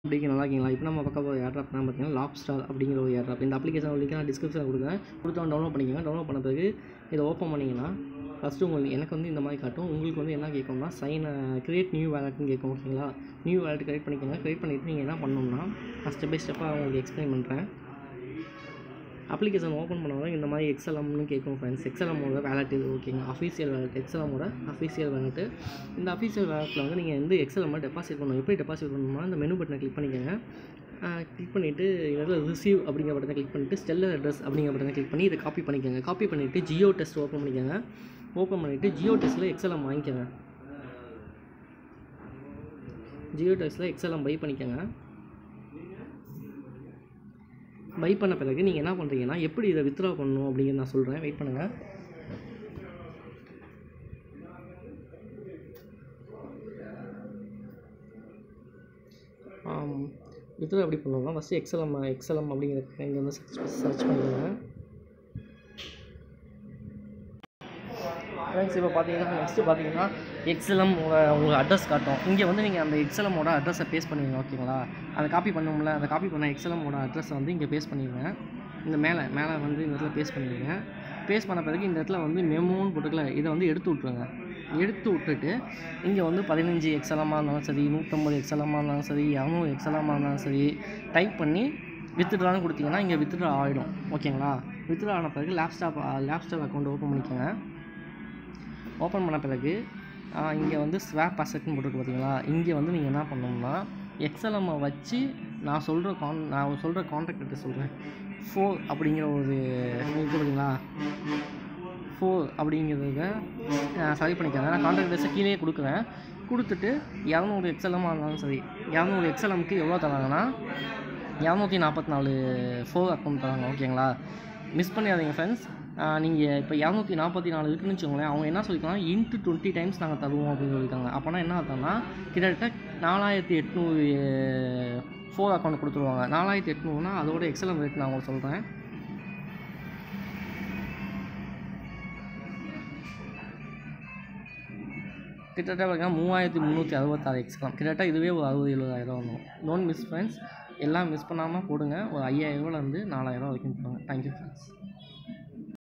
அப்படிங்க நல்லா இருக்கீங்களா? இப்போ நம்ம பார்க்க போகிற ஏர்ட்ராப் தான் பார்த்தீங்கன்னா லாப்ஸ்டார் அப்படிங்கிற ஒரு ஏர்ட்ராப். இந்த அப்ளிகேஷன் லிங்க் நான் டிஸ்கிரிப்ஷனில் கொடுக்குறேன். கொடுத்தவங்க டவுன்லோட் பண்ணிக்கோங்க. டவுன்லோட் பண்ண பிறகு இதை ஓப்பன் பண்ணிங்கன்னா ஃபஸ்ட்டு உங்களுக்கு எனக்கு வந்து இந்த மாதிரி காட்டும். உங்களுக்கு வந்து என்ன கேட்கும்னா கிரியேட் நியூ வேலட்னு கேட்கும். ஓகேங்களா? நியூ வேலட் கிரியேட் பண்ணிக்கோங்க. கிரியேட் பண்ணிவிட்டு நீங்கள் என்ன பண்ணணும்னா நான் ஸ்டெப் பை ஸ்டெப்பாக உங்களுக்கு எக்ஸ்பிளைன் பண்ணுறேன். அப்ளிகேஷன் ஓப்பன் பண்ணாலும் இந்த மாதிரி எக்ஸ்எல்எம்னு கேட்கும் ஃப்ரெண்ட்ஸ். எக்ஸ்எல்எம்மோட வேலட் இது. ஓகேங்க, அஃபீஷியல் வேலட், எக்ஸ்எல்எம்மோட அஃபீஷியல் வேலட்டு. இந்த அஃபீஷியல் வேலட்டில் வந்து நீங்கள் வந்து எக்ஸ்எல்எம்மை டெபாசிட் பண்ணணும். எப்படி டெபாசிட் பண்ணணும்னா இந்த மெனு பட்டனை கிளிக் பண்ணிக்கோங்க. கிளிக் பண்ணிவிட்டு இதில் ரிசீவ் அப்படிங்கிற பட்டனை கிளிக் பண்ணிவிட்டு ஸ்டெல்லர் அட்ரஸ் அப்படிங்கிற பட்டனை கிளிக் பண்ணி இதை காப்பி பண்ணிக்கோங்க. காப்பி பண்ணிவிட்டு ஜியோ டெஸ்ட் ஓப்பன் பண்ணிக்கோங்க. ஓப்பன் பண்ணிவிட்டு ஜியோ டெஸ்ட்டில் எக்ஸ்எல்எம் வாங்கிக்கோங்க. ஜியோ டெஸ்ட்டில் எக்ஸ்எல்எம் பை பண்ணிக்கோங்க. பை பண்ண பிறகு நீங்கள் என்ன பண்ணுறீங்கன்னா எப்படி இதை வித்ட்ரா பண்ணணும் அப்படிங்கிறது நான் சொல்கிறேன். வெயிட் பண்ணுங்கள். வித்ட்ரா எப்படி பண்ணுவோம்னா ஃபஸ்ட்டு எக்ஸ்எல்எம் அப்படிங்கிற இங்கே வந்து சர்ச் பண்ணிக்கோங்க. ஃப்ரெண்ட்ஸ் இப்போ பார்த்தீங்கன்னா நெக்ஸ்ட்டு பார்த்தீங்கன்னா எக்ஸ்எல்எம் உங்கள் அட்ரஸ் காட்டும். இங்கே வந்து நீங்கள் அந்த எக்ஸ்எல்எம்மோட அட்ரஸை பேஸ்ட் பண்ணுவீங்க. ஓகேங்களா? அதை காப்பி பண்ணுவோம்ல, அதை காப்பி பண்ண எக்ஸ்எல்எம்மோட அட்ரஸை வந்து இங்கே பேஸ்ட் பண்ணிடுங்க. இந்த மேலே வந்து இந்த இடத்துல பேஸ்ட் பண்ணிடுங்க. பேஸ்ட் பண்ண பிறகு இந்த இடத்துல வந்து மெமோன்னு போட்டுக்கல, இதை வந்து எடுத்து விட்ருங்க. எடுத்து விட்டுட்டு இங்கே வந்து 15 எக்ஸ்எல்எம்மாக இருந்தாலும் சரி, 150 எக்ஸ்எல்எம்மாக இருந்தாலும் சரி, 200 எக்ஸ்எல்எம்மாக இருந்தாலும் சரி டைப் பண்ணி வித்ட்ரான்னு கொடுத்தீங்கன்னா இங்கே வித்ட்ரா ஆகிடும். ஓகேங்களா? வித்ட்ரா ஆன பிறகு லேப்ஸ்டாப் அக்கௌண்ட் ஓப்பன் பண்ணிக்கோங்க. ஓப்பன் பண்ண பிறகு இங்கே வந்து ஸ்வாப் அசெட்னு போட்டுருக்கு பார்த்தீங்களா? இங்கே வந்து நீங்கள் என்ன பண்ணணும்னா எக்ஸ்எல்எம்மை வச்சு நான் சொல்கிற கான்டாக்ட் அட்ரஸ் சொல்கிறேன். 4 அப்படிங்கிற ஒரு இருக்குது பார்த்தீங்களா? 4 அப்படிங்கிறத செலக்ட் பண்ணிக்கோங்க. நான் கான்டாக்ட் அட்ரஸை கீழே கொடுக்குறேன். கொடுத்துட்டு 200 எக்ஸ்எல்எம்மாக இருந்தாலும் சரி, 200 எக்ஸ்எல்எம்க்கு எவ்வளோ தராங்கன்னா 244 4 அக்கௌண்ட் தராங்க. ஓகேங்களா? மிஸ் பண்ணிடாதீங்க ஃப்ரெண்ட்ஸ். நீங்கள் இப்போ 244 இருக்குன்னு வச்சுக்கோங்களேன். அவங்க என்ன சொல்லியிருக்காங்கன்னா இன்ட்டு 20 டைம்ஸ் நாங்கள் தருவோம் அப்படின்னு சொல்லியிருக்காங்க. அப்போனா என்ன அர்த்தம்னா கிட்டத்தட்ட 4800 4 அக்கௌண்ட் கொடுத்துருவாங்க. 4800னா அதோட எக்ஸ்எல்எம் ரேட் நான் உங்களுக்கு சொல்கிறேன். கிட்டத்தட்ட பார்த்தீங்கன்னா 3366 எக்ஸ்எல்எம். கிட்டத்தட்ட இதுவே ஒரு 60,000-70,000 வரும். Don't miss friends. எல்லாம் மிஸ் பண்ணாமல் போடுங்க. ஒரு 5000 ரூபாயிலேருந்து 4000 வரைக்கும் போடுங்க. Thank you friends.